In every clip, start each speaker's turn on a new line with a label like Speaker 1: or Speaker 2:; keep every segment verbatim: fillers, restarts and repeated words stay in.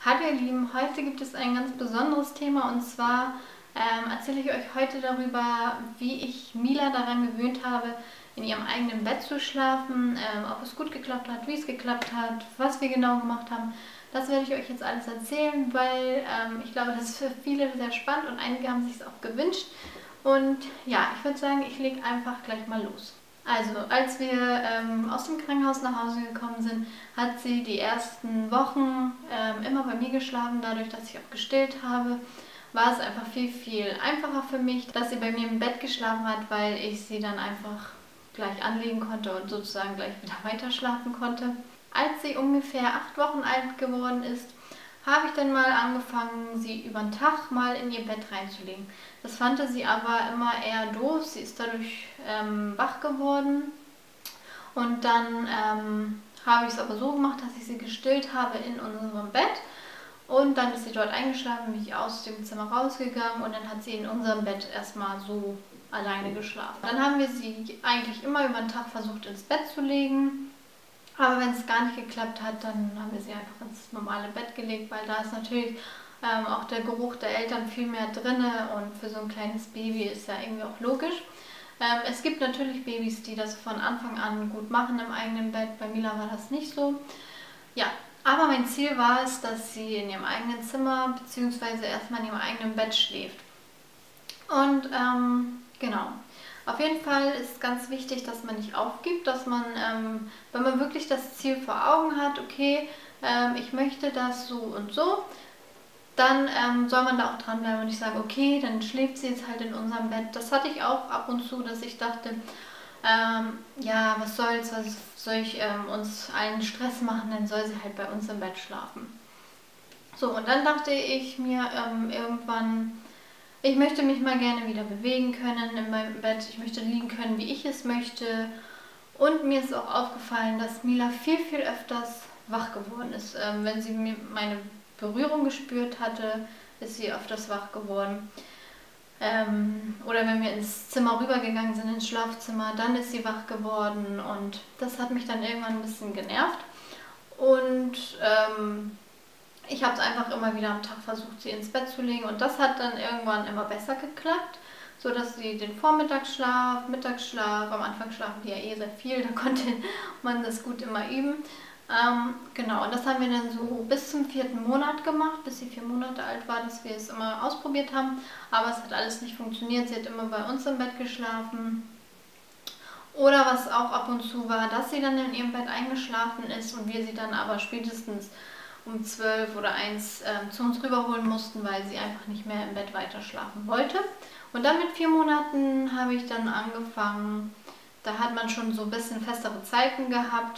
Speaker 1: Hallo ihr Lieben, heute gibt es ein ganz besonderes Thema und zwar ähm, erzähle ich euch heute darüber, wie ich Mila daran gewöhnt habe, in ihrem eigenen Bett zu schlafen, ähm, ob es gut geklappt hat, wie es geklappt hat, was wir genau gemacht haben. Das werde ich euch jetzt alles erzählen, weil ähm, ich glaube, das ist für viele sehr spannend und einige haben sich es auch gewünscht. Und ja, ich würde sagen, ich lege einfach gleich mal los. Also, als wir ähm, aus dem Krankenhaus nach Hause gekommen sind, hat sie die ersten Wochen ähm, immer bei mir geschlafen. Dadurch, dass ich auch gestillt habe, war es einfach viel, viel einfacher für mich, dass sie bei mir im Bett geschlafen hat, weil ich sie dann einfach gleich anlegen konnte und sozusagen gleich wieder weiter schlafen konnte. Als sie ungefähr acht Wochen alt geworden ist, habe ich dann mal angefangen, sie über den Tag mal in ihr Bett reinzulegen. Das fand sie aber immer eher doof. Sie ist dadurch ähm, wach geworden. Und dann ähm, habe ich es aber so gemacht, dass ich sie gestillt habe in unserem Bett. Und dann ist sie dort eingeschlafen, bin ich aus dem Zimmer rausgegangen und dann hat sie in unserem Bett erstmal so alleine geschlafen. Dann haben wir sie eigentlich immer über den Tag versucht ins Bett zu legen. Aber wenn es gar nicht geklappt hat, dann haben wir sie einfach ins normale Bett gelegt, weil da ist natürlich ähm, auch der Geruch der Eltern viel mehr drin und für so ein kleines Baby ist ja irgendwie auch logisch. Ähm, es gibt natürlich Babys, die das von Anfang an gut machen im eigenen Bett. Bei Mila war das nicht so. Ja, aber mein Ziel war es, dass sie in ihrem eigenen Zimmer bzw. erstmal in ihrem eigenen Bett schläft. Und ähm, genau. Auf jeden Fall ist ganz wichtig, dass man nicht aufgibt, dass man, ähm, wenn man wirklich das Ziel vor Augen hat, okay, ähm, ich möchte das so und so, dann ähm, soll man da auch dranbleiben und nicht sagen, okay, dann schläft sie jetzt halt in unserem Bett. Das hatte ich auch ab und zu, dass ich dachte, ähm, ja, was soll's, was soll ich ähm, uns allen Stress machen, dann soll sie halt bei uns im Bett schlafen. So, und dann dachte ich mir ähm, irgendwann, ich möchte mich mal gerne wieder bewegen können in meinem Bett. Ich möchte liegen können, wie ich es möchte. Und mir ist auch aufgefallen, dass Mila viel, viel öfters wach geworden ist. Ähm, wenn sie mir meine Berührung gespürt hatte, ist sie öfters wach geworden. Ähm, oder wenn wir ins Zimmer rübergegangen sind, ins Schlafzimmer, dann ist sie wach geworden. Und das hat mich dann irgendwann ein bisschen genervt. Und ähm, ich habe es einfach immer wieder am Tag versucht, sie ins Bett zu legen und das hat dann irgendwann immer besser geklappt, so dass sie den Vormittagsschlaf, Mittagsschlaf, am Anfang schlafen die ja eh sehr viel, da konnte man das gut immer üben. Ähm, genau, und das haben wir dann so bis zum vierten Monat gemacht, bis sie vier Monate alt war, dass wir es immer ausprobiert haben, aber es hat alles nicht funktioniert, sie hat immer bei uns im Bett geschlafen. Oder was auch ab und zu war, dass sie dann in ihrem Bett eingeschlafen ist und wir sie dann aber spätestens um zwölf oder eins äh, zu uns rüberholen mussten, weil sie einfach nicht mehr im Bett weiter schlafen wollte. Und dann mit vier Monaten habe ich dann angefangen, da hat man schon so ein bisschen festere Zeiten gehabt.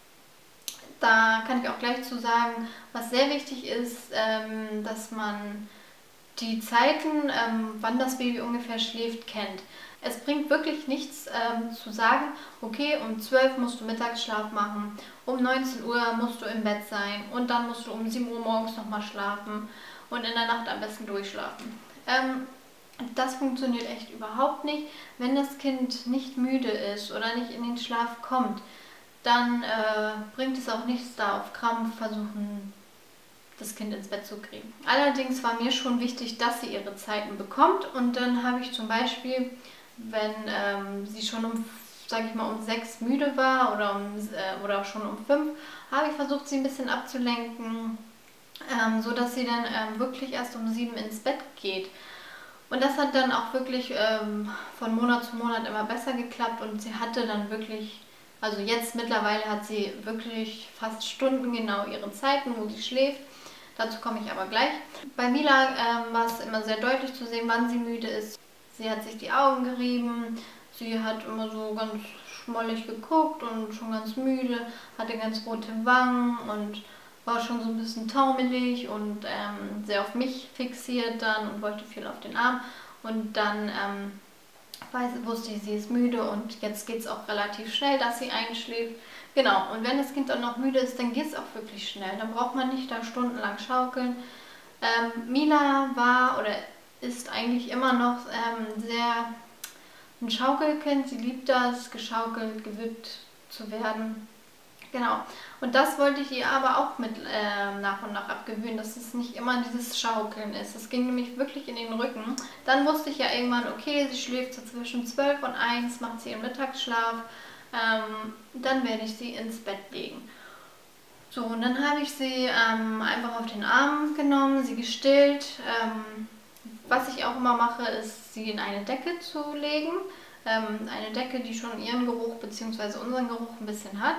Speaker 1: Da kann ich auch gleich zu sagen, was sehr wichtig ist, ähm, dass man die Zeiten, ähm, wann das Baby ungefähr schläft, kennt. Es bringt wirklich nichts ähm, zu sagen, okay, um zwölf musst du Mittagsschlaf machen, um neunzehn Uhr musst du im Bett sein und dann musst du um sieben Uhr morgens nochmal schlafen und in der Nacht am besten durchschlafen. Ähm, das funktioniert echt überhaupt nicht. Wenn das Kind nicht müde ist oder nicht in den Schlaf kommt, dann äh, bringt es auch nichts, da auf Krampf versuchen, das Kind ins Bett zu kriegen. Allerdings war mir schon wichtig, dass sie ihre Zeiten bekommt und dann habe ich zum Beispiel, wenn ähm, sie schon um, sage ich mal, um sechs müde war oder, um, äh, oder auch schon um fünf, habe ich versucht, sie ein bisschen abzulenken, ähm, so dass sie dann ähm, wirklich erst um sieben ins Bett geht. Und das hat dann auch wirklich ähm, von Monat zu Monat immer besser geklappt und sie hatte dann wirklich, also jetzt mittlerweile hat sie wirklich fast stundengenau ihre Zeiten, wo sie schläft. Dazu komme ich aber gleich. Bei Mila ähm, war es immer sehr deutlich zu sehen, wann sie müde ist. Sie hat sich die Augen gerieben, sie hat immer so ganz schmollig geguckt und schon ganz müde, hatte ganz rote Wangen und war schon so ein bisschen taumelig und ähm, sehr auf mich fixiert dann und wollte viel auf den Arm. Und dann ähm, weiß, wusste ich, sie ist müde und jetzt geht es auch relativ schnell, dass sie einschläft. Genau, und wenn das Kind dann noch müde ist, dann geht es auch wirklich schnell. Dann braucht man nicht da stundenlang schaukeln. Ähm, Mila war oder ist eigentlich immer noch ähm, sehr ein Schaukelkind. Sie liebt das, geschaukelt, gewippt zu werden. Genau. Und das wollte ich ihr aber auch mit äh, nach und nach abgewöhnen, dass es nicht immer dieses Schaukeln ist. Es ging nämlich wirklich in den Rücken. Dann wusste ich ja irgendwann, okay, sie schläft so zwischen zwölf und eins, macht sie ihren Mittagsschlaf. Ähm, dann werde ich sie ins Bett legen. So, und dann habe ich sie ähm, einfach auf den Arm genommen, sie gestillt. Ähm, was ich auch immer mache, ist, sie in eine Decke zu legen. Ähm, eine Decke, die schon ihren Geruch bzw. unseren Geruch ein bisschen hat.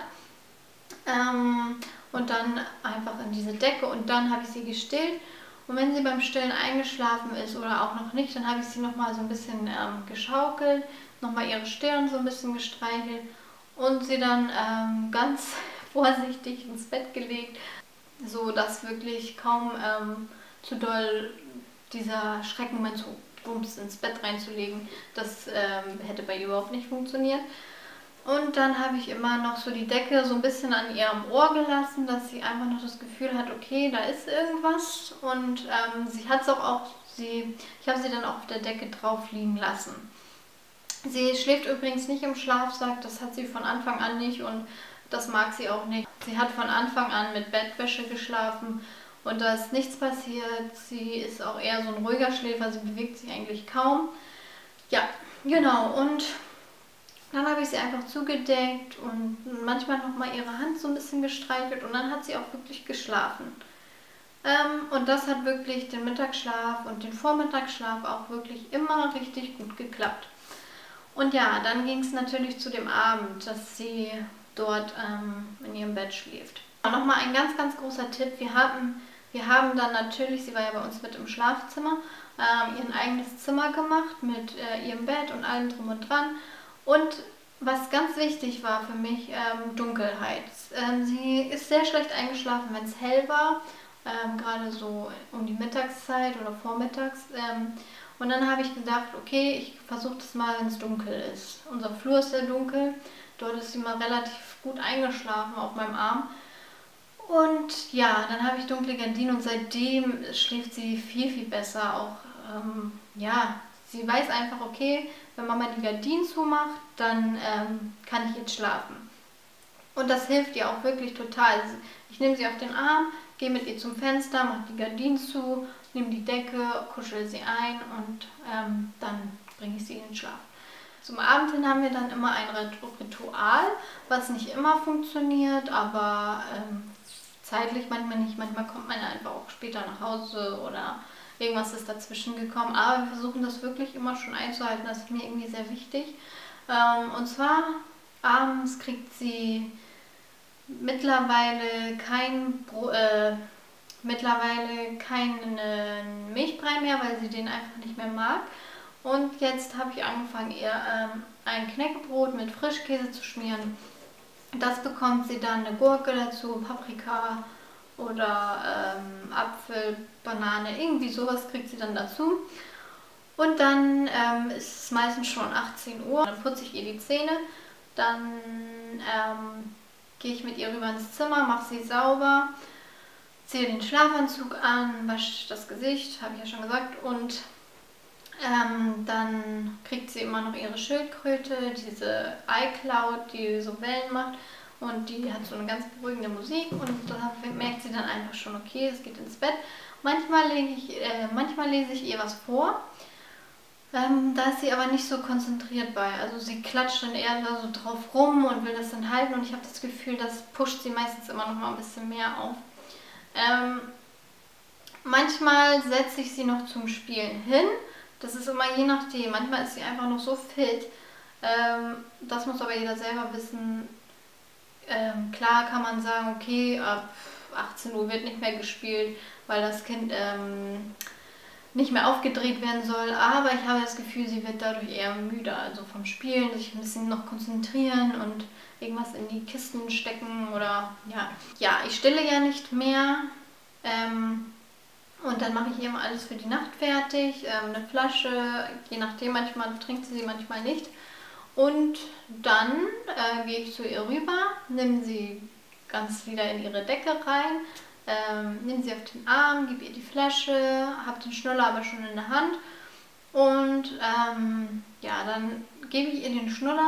Speaker 1: Ähm, und dann einfach in diese Decke und dann habe ich sie gestillt. Und wenn sie beim Stillen eingeschlafen ist oder auch noch nicht, dann habe ich sie nochmal so ein bisschen ähm, geschaukelt, nochmal ihre Stirn so ein bisschen gestreichelt und sie dann ähm, ganz vorsichtig ins Bett gelegt, so dass wirklich kaum ähm, zu doll dieser Schreckmoment, so bums ins Bett reinzulegen, das ähm, hätte bei ihr überhaupt nicht funktioniert. Und dann habe ich immer noch so die Decke so ein bisschen an ihrem Ohr gelassen, dass sie einfach noch das Gefühl hat, okay, da ist irgendwas. Und ähm, sie hat es auch, auch sie, ich habe sie dann auch auf der Decke drauf liegen lassen. Sie schläft übrigens nicht im Schlafsack, das hat sie von Anfang an nicht und das mag sie auch nicht. Sie hat von Anfang an mit Bettwäsche geschlafen und da ist nichts passiert. Sie ist auch eher so ein ruhiger Schläfer, sie bewegt sich eigentlich kaum. Ja, genau. Und dann habe ich sie einfach zugedeckt und manchmal nochmal ihre Hand so ein bisschen gestreichelt und dann hat sie auch wirklich geschlafen. Ähm, und das hat wirklich den Mittagsschlaf und den Vormittagsschlaf auch wirklich immer richtig gut geklappt. Und ja, dann ging es natürlich zu dem Abend, dass sie dort ähm, in ihrem Bett schläft. Nochmal ein ganz, ganz großer Tipp. Wir haben, wir haben dann natürlich, sie war ja bei uns mit im Schlafzimmer, ähm, ihr eigenes Zimmer gemacht mit äh, ihrem Bett und allem drum und dran. Und was ganz wichtig war für mich, ähm, Dunkelheit. Ähm, sie ist sehr schlecht eingeschlafen, wenn es hell war, ähm, gerade so um die Mittagszeit oder vormittags. Ähm, und dann habe ich gedacht, okay, ich versuche das mal, wenn es dunkel ist. Unser Flur ist sehr dunkel, dort ist sie mal relativ gut eingeschlafen auf meinem Arm. Und ja, dann habe ich dunkle Gardinen und seitdem schläft sie viel, viel besser. Auch, ähm, ja, sie weiß einfach, okay, wenn Mama die Gardinen zumacht, dann ähm, kann ich jetzt schlafen. Und das hilft ihr auch wirklich total. Ich nehme sie auf den Arm, gehe mit ihr zum Fenster, mache die Gardinen zu, nehme die Decke, kuschel sie ein und ähm, dann bringe ich sie in den Schlaf. Zum Abend hin haben wir dann immer ein Ritual, was nicht immer funktioniert, aber ähm, zeitlich manchmal nicht. Manchmal kommt man einfach auch später nach Hause oder irgendwas ist dazwischen gekommen. Aber wir versuchen das wirklich immer schon einzuhalten. Das ist mir irgendwie sehr wichtig. Ähm, und zwar abends kriegt sie mittlerweile kein Bro äh, mittlerweile keinen Milchbrei mehr, weil sie den einfach nicht mehr mag. Und jetzt habe ich angefangen, ihr ähm, ein Knäckebrot mit Frischkäse zu schmieren. Das bekommt sie dann eine Gurke dazu, Paprika oder ähm, Apfel, Banane, irgendwie sowas kriegt sie dann dazu. Und dann ähm, ist es meistens schon achtzehn Uhr, dann putze ich ihr die Zähne, dann ähm, gehe ich mit ihr rüber ins Zimmer, mache sie sauber, ziehe den Schlafanzug an, wasche das Gesicht, habe ich ja schon gesagt, und ähm, dann kriegt sie immer noch ihre Schildkröte, diese iCloud, die so Wellen macht. Und die hat so eine ganz beruhigende Musik und da merkt sie dann einfach schon, okay, es geht ins Bett. Manchmal, lege ich, äh, manchmal lese ich ihr was vor, ähm, da ist sie aber nicht so konzentriert bei. Also sie klatscht dann eher da so drauf rum und will das dann halten und ich habe das Gefühl, das pusht sie meistens immer noch mal ein bisschen mehr auf. Ähm, manchmal setze ich sie noch zum Spielen hin, das ist immer je nachdem. Manchmal ist sie einfach noch so fit, ähm, das muss aber jeder selber wissen. Ähm, klar kann man sagen, okay, ab achtzehn Uhr wird nicht mehr gespielt, weil das Kind ähm, nicht mehr aufgedreht werden soll, aber ich habe das Gefühl, sie wird dadurch eher müde, also vom Spielen, sich ein bisschen noch konzentrieren und irgendwas in die Kisten stecken oder ja. Ja, ich stille ja nicht mehr ähm, und dann mache ich ihr immer alles für die Nacht fertig, ähm, eine Flasche, je nachdem, manchmal trinkt sie sie, manchmal nicht. Und dann äh, gehe ich zu ihr rüber, nehme sie ganz wieder in ihre Decke rein, ähm, nehme sie auf den Arm, gebe ihr die Flasche, habe den Schnuller aber schon in der Hand und ähm, ja, dann gebe ich ihr den Schnuller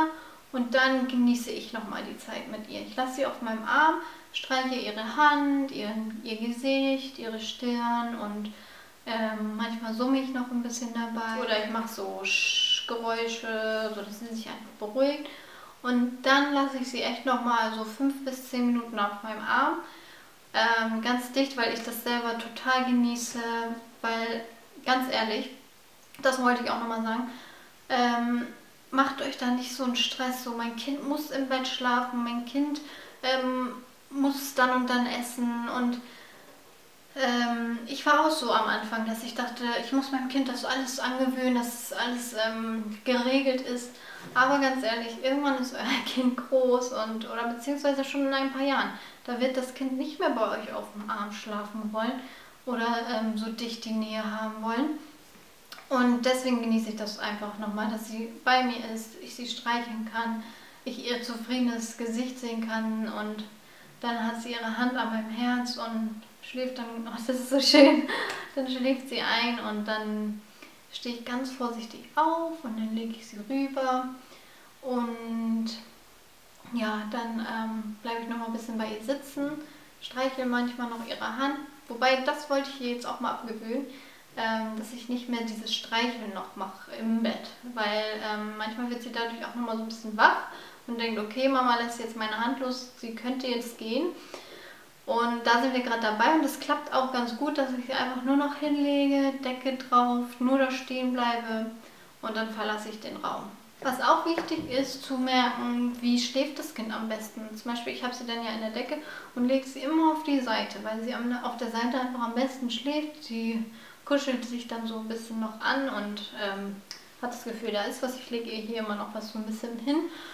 Speaker 1: Und dann genieße ich nochmal die Zeit mit ihr. Ich lasse sie auf meinem Arm, streiche ihre Hand, ihren, ihr Gesicht, ihre Stirn und ähm, manchmal summe ich noch ein bisschen dabei. Oder ich mache so Sch Geräusche, sodass sie sich einfach beruhigt. Und dann lasse ich sie echt nochmal so fünf bis zehn Minuten auf meinem Arm. Ähm, ganz dicht, weil ich das selber total genieße. Weil, ganz ehrlich, das wollte ich auch nochmal sagen, ähm, macht euch da nicht so einen Stress, so mein Kind muss im Bett schlafen, mein Kind ähm, muss dann und dann essen und ähm, ich war auch so am Anfang, dass ich dachte, ich muss meinem Kind das alles angewöhnen, dass alles ähm, geregelt ist, aber ganz ehrlich, irgendwann ist euer Kind groß und oder beziehungsweise schon in ein paar Jahren, da wird das Kind nicht mehr bei euch auf dem Arm schlafen wollen oder ähm, so dicht die Nähe haben wollen. Und deswegen genieße ich das einfach nochmal, dass sie bei mir ist, ich sie streicheln kann, ich ihr zufriedenes Gesicht sehen kann und dann hat sie ihre Hand an meinem Herz und schläft dann, oh, das ist so schön, dann schläft sie ein und dann stehe ich ganz vorsichtig auf und dann lege ich sie rüber und ja, dann ähm, bleibe ich nochmal ein bisschen bei ihr sitzen, streichle manchmal noch ihre Hand, wobei das wollte ich ihr jetzt auch mal abgewöhnen, dass ich nicht mehr dieses Streicheln noch mache im Bett, weil ähm, manchmal wird sie dadurch auch nochmal so ein bisschen wach und denkt, okay, Mama lässt jetzt meine Hand los, sie könnte jetzt gehen. Und da sind wir gerade dabei und das klappt auch ganz gut, dass ich sie einfach nur noch hinlege, Decke drauf, nur da stehen bleibe und dann verlasse ich den Raum. Was auch wichtig ist, zu merken, wie schläft das Kind am besten. Zum Beispiel, ich habe sie dann ja in der Decke und lege sie immer auf die Seite, weil sie auf der Seite einfach am besten schläft. Sie kuschelt sich dann so ein bisschen noch an und ähm, hat das Gefühl, da ist was. Ich lege ihr hier immer noch was so ein bisschen hin.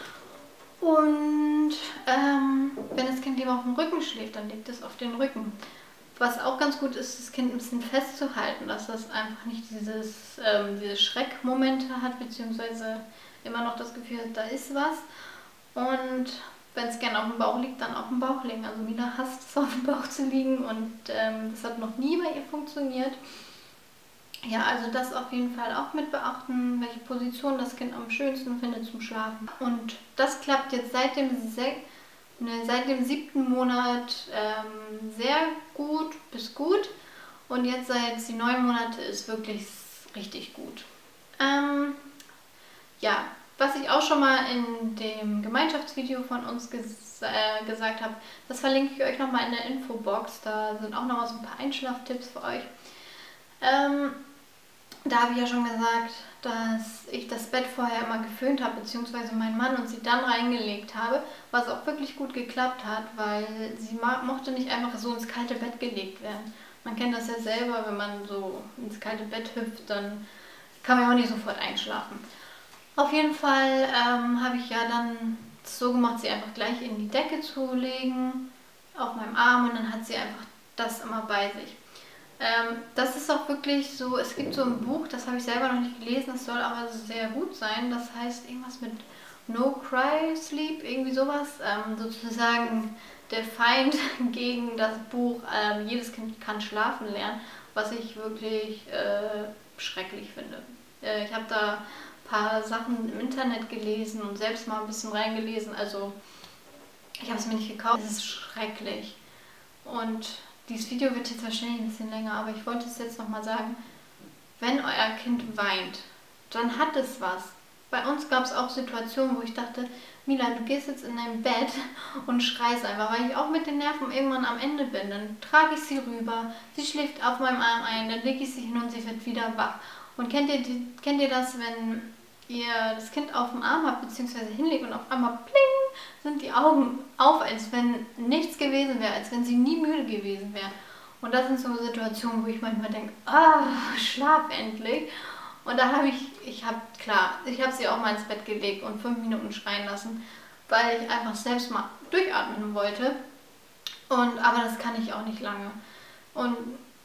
Speaker 1: Und ähm, wenn das Kind lieber auf dem Rücken schläft, dann legt es auf den Rücken. Was auch ganz gut ist, das Kind ein bisschen festzuhalten, dass das einfach nicht dieses, ähm, diese Schreckmomente hat, beziehungsweise immer noch das Gefühl hat, da ist was. Und wenn es gerne auf dem Bauch liegt, dann auf dem Bauch legen. Also Mila hasst es, auf dem Bauch zu liegen und ähm, das hat noch nie bei ihr funktioniert. Ja, also das auf jeden Fall auch mit beachten, welche Position das Kind am schönsten findet zum Schlafen. Und das klappt jetzt seit dem, ne, seit dem siebten Monat ähm, sehr gut bis gut. Und jetzt seit die neun Monate ist wirklich richtig gut. Ähm, ja, was ich auch schon mal in dem Gemeinschaftsvideo von uns ges äh, gesagt habe, das verlinke ich euch nochmal in der Infobox. Da sind auch nochmal so ein paar Einschlaftipps für euch. Ähm, Da habe ich ja schon gesagt, dass ich das Bett vorher immer geföhnt habe, beziehungsweise mein Mann und sie dann reingelegt habe, was auch wirklich gut geklappt hat, weil sie mochte nicht einfach so ins kalte Bett gelegt werden. Man kennt das ja selber, wenn man so ins kalte Bett hüpft, dann kann man ja auch nicht sofort einschlafen. Auf jeden Fall ähm, habe ich ja dann so gemacht, sie einfach gleich in die Decke zu legen, auf meinem Arm, und dann hat sie einfach das immer bei sich. Ähm, das ist auch wirklich so, es gibt so ein Buch, das habe ich selber noch nicht gelesen, das soll aber sehr gut sein, das heißt irgendwas mit No Cry Sleep, irgendwie sowas, ähm, sozusagen der Feind gegen das Buch ähm, Jedes Kind kann schlafen lernen, was ich wirklich äh, schrecklich finde. Äh, ich habe da ein paar Sachen im Internet gelesen und selbst mal ein bisschen reingelesen, also ich habe es mir nicht gekauft, es ist schrecklich. Und dieses Video wird jetzt wahrscheinlich ein bisschen länger, aber ich wollte es jetzt nochmal sagen, wenn euer Kind weint, dann hat es was. Bei uns gab es auch Situationen, wo ich dachte, Mila, du gehst jetzt in dein Bett und schreist einfach, weil ich auch mit den Nerven irgendwann am Ende bin. Dann trage ich sie rüber, sie schläft auf meinem Arm ein, dann lege ich sie hin und sie wird wieder wach. Und kennt ihr, die, kennt ihr das, wenn ihr das Kind auf dem Arm habt, beziehungsweise hinlegt und auf einmal pling, sind die Augen auf, als wenn nichts gewesen wäre, als wenn sie nie müde gewesen wäre. Und das sind so Situationen, wo ich manchmal denke, ah, schlaf endlich. Und da habe ich, ich habe, klar, ich habe sie auch mal ins Bett gelegt und fünf Minuten schreien lassen, weil ich einfach selbst mal durchatmen wollte. Und, aber das kann ich auch nicht lange. Und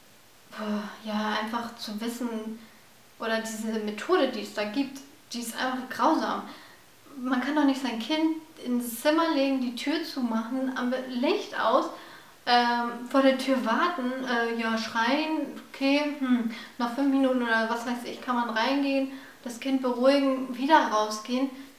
Speaker 1: ja, einfach zu wissen, oder diese Methode, die es da gibt, die ist einfach grausam. Man kann doch nicht sein Kind ins Zimmer legen, die Tür zumachen, am Licht aus, ähm, vor der Tür warten, äh, ja, schreien, okay, hm, nach fünf Minuten oder was weiß ich, kann man reingehen, das Kind beruhigen, wieder rausgehen.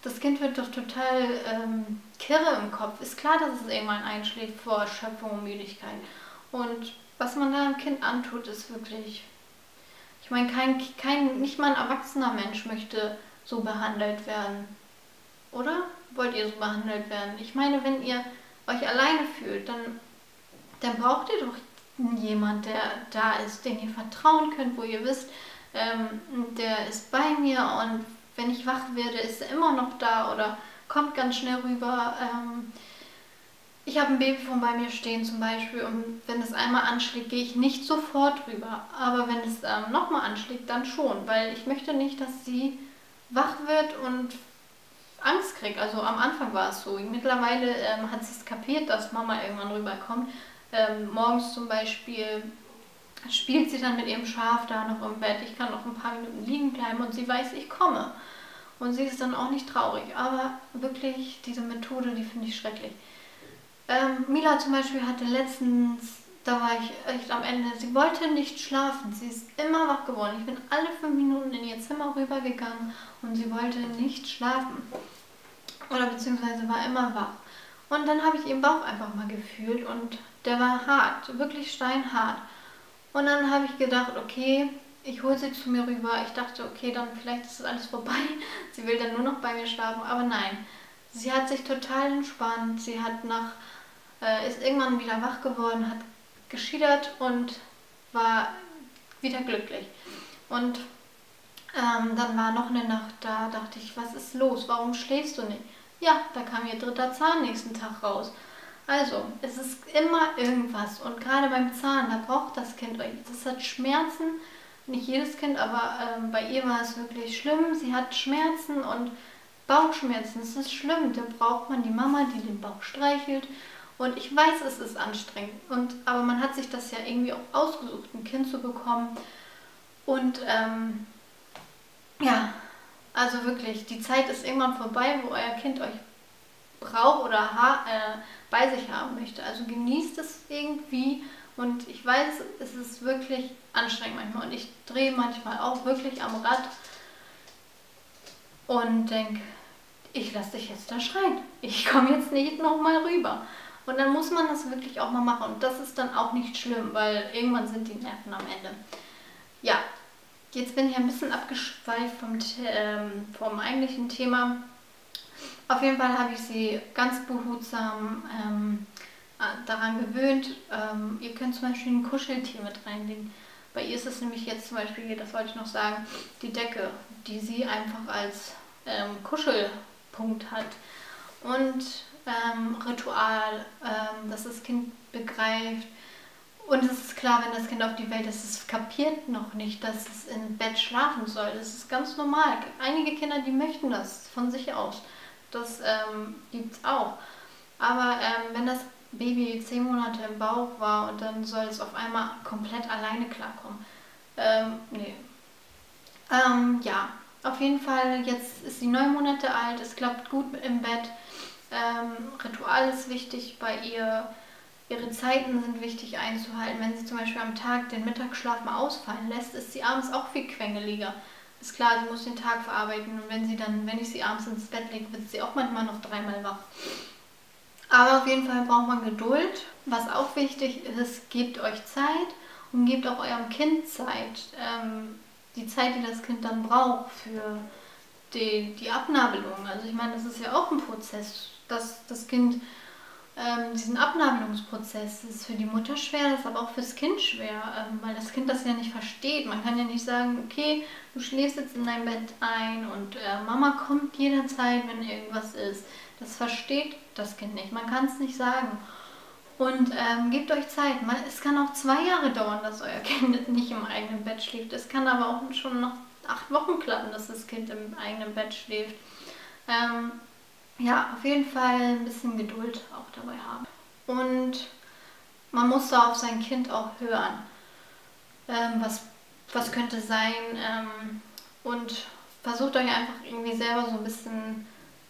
Speaker 1: das Kind wird doch total ähm, kirre im Kopf. Ist klar, dass es irgendwann einschläft vor Erschöpfung und Müdigkeit. Und was man da dem Kind antut, ist wirklich... Ich meine, kein, kein, nicht mal ein erwachsener Mensch möchte so behandelt werden. Oder? Wollt ihr so behandelt werden? Ich meine, wenn ihr euch alleine fühlt, dann, dann braucht ihr doch jemand, der da ist, den ihr vertrauen könnt, wo ihr wisst, ähm, der ist bei mir und wenn ich wach werde, ist er immer noch da oder kommt ganz schnell rüber. Ähm, ich habe ein Babyfon bei mir stehen zum Beispiel und wenn es einmal anschlägt, gehe ich nicht sofort rüber. Aber wenn es ähm, nochmal anschlägt, dann schon, weil ich möchte nicht, dass sie wach wird und Angst kriegt. Also am Anfang war es so. Mittlerweile ähm, hat sie es kapiert, dass Mama irgendwann rüberkommt. Ähm, morgens zum Beispiel spielt sie dann mit ihrem Schaf da noch im Bett. Ich kann noch ein paar Minuten liegen bleiben und sie weiß, ich komme. Und sie ist dann auch nicht traurig. Aber wirklich, diese Methode, die finde ich schrecklich. Ähm, Mila zum Beispiel hatte letztens, da war ich echt am Ende, sie wollte nicht schlafen. Sie ist immer wach geworden. Ich bin alle fünf Minuten in ihr Zimmer rübergegangen und sie wollte nicht schlafen. Oder beziehungsweise war immer wach. Und dann habe ich ihren Bauch einfach mal gefühlt und der war hart, wirklich steinhart. Und dann habe ich gedacht, okay, ich hole sie zu mir rüber. Ich dachte, okay, dann vielleicht ist das alles vorbei. Sie will dann nur noch bei mir schlafen, aber nein. Sie hat sich total entspannt. Sie hat nach, äh, ist irgendwann wieder wach geworden, hat geschiedert und war wieder glücklich. Und ähm, dann war noch eine Nacht da, dachte ich, was ist los? Warum schläfst du nicht? Ja, da kam ihr dritter Zahn nächsten Tag raus. Also, es ist immer irgendwas und gerade beim Zahn, da braucht das Kind euch. Das hat Schmerzen, nicht jedes Kind, aber ähm, bei ihr war es wirklich schlimm. Sie hat Schmerzen und Bauchschmerzen, das ist schlimm. Da braucht man die Mama, die den Bauch streichelt. Und ich weiß, es ist anstrengend, und, aber man hat sich das ja irgendwie auch ausgesucht, ein Kind zu bekommen. Und ähm, ja, also wirklich, die Zeit ist irgendwann vorbei, wo euer Kind euch braucht oder ha äh, bei sich haben möchte. Also genießt es irgendwie und ich weiß, es ist wirklich anstrengend manchmal und ich drehe manchmal auch wirklich am Rad und denke, ich lasse dich jetzt da schreien. Ich komme jetzt nicht nochmal rüber. Und dann muss man das wirklich auch mal machen und das ist dann auch nicht schlimm, weil irgendwann sind die Nerven am Ende. Ja, jetzt bin ich ein bisschen abgeschweift vom, ähm, vom eigentlichen Thema. Auf jeden Fall habe ich sie ganz behutsam ähm, daran gewöhnt. Ähm, ihr könnt zum Beispiel ein Kuscheltier mit reinlegen. Bei ihr ist es nämlich jetzt zum Beispiel, das wollte ich noch sagen, die Decke, die sie einfach als ähm, Kuschelpunkt hat. Und ähm, Ritual, ähm, dass das Kind begreift. Und es ist klar, wenn das Kind auf die Welt ist, es kapiert noch nicht, dass es im Bett schlafen soll. Das ist ganz normal. Einige Kinder, die möchten das von sich aus. Das ähm, gibt es auch. Aber ähm, wenn das Baby zehn Monate im Bauch war und dann soll es auf einmal komplett alleine klarkommen. Ähm, nee. Ähm, ja, auf jeden Fall, jetzt ist sie neun Monate alt, es klappt gut im Bett. Ähm, Ritual ist wichtig bei ihr. Ihre Zeiten sind wichtig einzuhalten. Wenn sie zum Beispiel am Tag den Mittagsschlaf mal ausfallen lässt, ist sie abends auch viel quengeliger. Ist klar, sie muss den Tag verarbeiten und wenn sie dann, wenn ich sie abends ins Bett lege, wird sie auch manchmal noch dreimal wach. Aber auf jeden Fall braucht man Geduld. Was auch wichtig ist, gebt euch Zeit und gebt auch eurem Kind Zeit. Ähm, die Zeit, die das Kind dann braucht für die, die Abnabelung. Also ich meine, das ist ja auch ein Prozess, dass das Kind ähm, diesen Abnabelungsprozess, das ist für die Mutter schwer, das ist aber auch fürs Kind schwer, ähm, weil das Kind das ja nicht versteht. Man kann ja nicht sagen, okay, du schläfst jetzt in dein Bett ein und äh, Mama kommt jederzeit, wenn irgendwas ist. Das versteht das Kind nicht, man kann es nicht sagen. Und ähm, gebt euch Zeit. Man, es kann auch zwei Jahre dauern, dass euer Kind nicht im eigenen Bett schläft. Es kann aber auch schon nach acht Wochen klappen, dass das Kind im eigenen Bett schläft. Ähm, ja, auf jeden Fall ein bisschen Geduld auch dabei haben. Und man muss da auf sein Kind auch hören. Ähm, was, was könnte sein? Ähm, und versucht euch einfach irgendwie selber so ein bisschen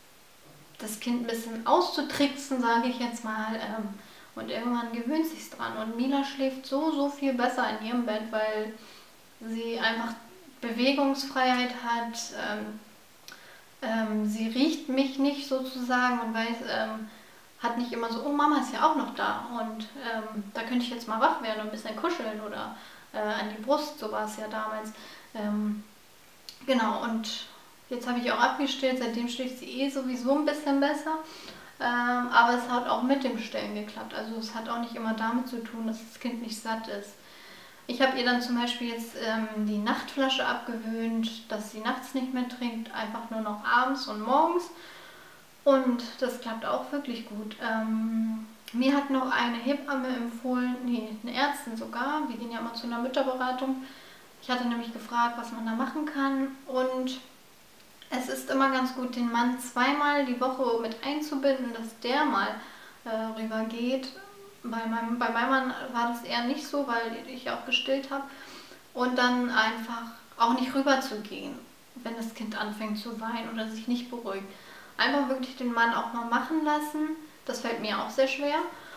Speaker 1: das Kind ein bisschen auszutricksen, sage ich jetzt mal. Ähm, und irgendwann gewöhnt sich's dran. Und Mila schläft so, so viel besser in ihrem Bett, weil sie einfach Bewegungsfreiheit hat. Ähm, Ähm, sie riecht mich nicht sozusagen und weiß, ähm, hat nicht immer so, oh Mama ist ja auch noch da und ähm, da könnte ich jetzt mal wach werden und ein bisschen kuscheln oder äh, an die Brust, so war es ja damals. Ähm, genau, und jetzt habe ich auch abgestillt, seitdem schläft sie eh sowieso ein bisschen besser. Ähm, aber es hat auch mit dem Stillen geklappt. Also es hat auch nicht immer damit zu tun, dass das Kind nicht satt ist. Ich habe ihr dann zum Beispiel jetzt ähm, die Nachtflasche abgewöhnt, dass sie nachts nicht mehr trinkt, einfach nur noch abends und morgens. Und das klappt auch wirklich gut. Ähm, mir hat noch eine Hebamme empfohlen, nee, eine Ärztin sogar, wir gehen ja immer zu einer Mütterberatung. Ich hatte nämlich gefragt, was man da machen kann und es ist immer ganz gut, den Mann zweimal die Woche mit einzubinden, dass der mal äh, rüber geht. Bei meinem, bei meinem Mann war das eher nicht so, weil ich auch gestillt habe. Und dann einfach auch nicht rüber zu gehen, wenn das Kind anfängt zu weinen oder sich nicht beruhigt. Einfach wirklich den Mann auch mal machen lassen. Das fällt mir auch sehr schwer.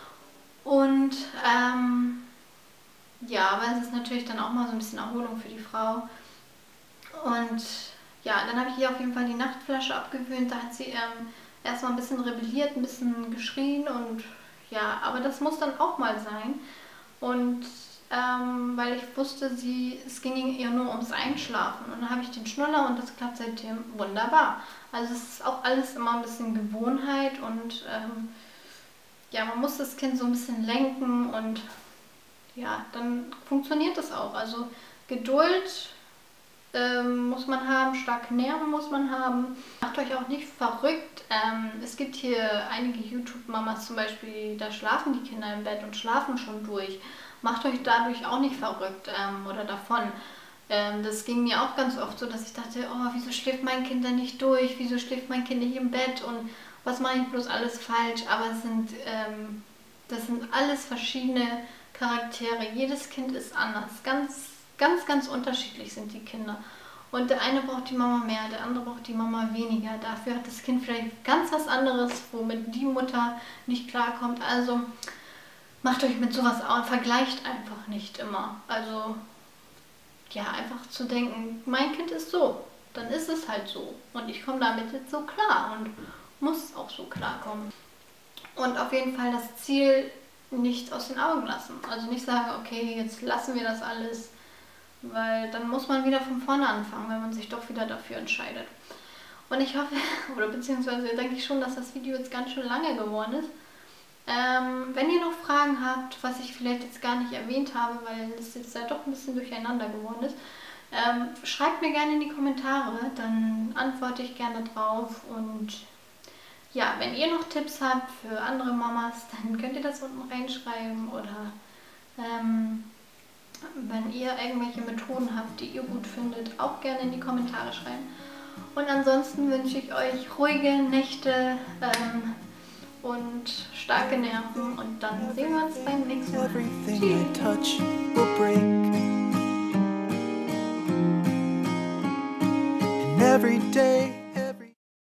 Speaker 1: Und ähm, ja, aber es ist natürlich dann auch mal so ein bisschen Erholung für die Frau. Und ja, dann habe ich ihr auf jeden Fall die Nachtflasche abgewöhnt. Da hat sie ähm, erstmal ein bisschen rebelliert, ein bisschen geschrien und ja, aber das muss dann auch mal sein. Und ähm, weil ich wusste, sie, es ging ihr nur ums Einschlafen. Und dann habe ich den Schnuller und das klappt seitdem wunderbar. Also es ist auch alles immer ein bisschen Gewohnheit und ähm, ja, man muss das Kind so ein bisschen lenken und ja, dann funktioniert das auch. Also Geduld ähm, muss man haben, starke Nerven muss man haben. Macht euch auch nicht verrückt. Ähm, es gibt hier einige YouTube-Mamas zum Beispiel, da schlafen die Kinder im Bett und schlafen schon durch. Macht euch dadurch auch nicht verrückt ähm, oder davon. Ähm, das ging mir auch ganz oft so, dass ich dachte, oh, wieso schläft mein Kind denn nicht durch? Wieso schläft mein Kind nicht im Bett? Und was mache ich bloß alles falsch? Aber es sind, ähm, das sind alles verschiedene Charaktere. Jedes Kind ist anders. Ganz, ganz, ganz unterschiedlich sind die Kinder. Und der eine braucht die Mama mehr, der andere braucht die Mama weniger. Dafür hat das Kind vielleicht ganz was anderes, womit die Mutter nicht klarkommt. Also macht euch mit sowas aus, vergleicht einfach nicht immer. Also ja, einfach zu denken, mein Kind ist so, dann ist es halt so. Und ich komme damit jetzt so klar und muss auch so klarkommen. Und auf jeden Fall das Ziel nicht aus den Augen lassen. Also nicht sagen, okay, jetzt lassen wir das alles, weil dann muss man wieder von vorne anfangen, wenn man sich doch wieder dafür entscheidet. Und ich hoffe, oder beziehungsweise denke ich schon, dass das Video jetzt ganz schön lange geworden ist. Ähm, wenn ihr noch Fragen habt, was ich vielleicht jetzt gar nicht erwähnt habe, weil es jetzt ja doch ein bisschen durcheinander geworden ist, ähm, schreibt mir gerne in die Kommentare, dann antworte ich gerne drauf. Und ja, wenn ihr noch Tipps habt für andere Mamas, dann könnt ihr das unten reinschreiben oder ähm, wenn ihr irgendwelche Methoden habt, die ihr gut findet, auch gerne in die Kommentare schreiben. Und ansonsten wünsche ich euch ruhige Nächte ähm, und starke Nerven und dann sehen wir uns beim nächsten Mal. Tschüss.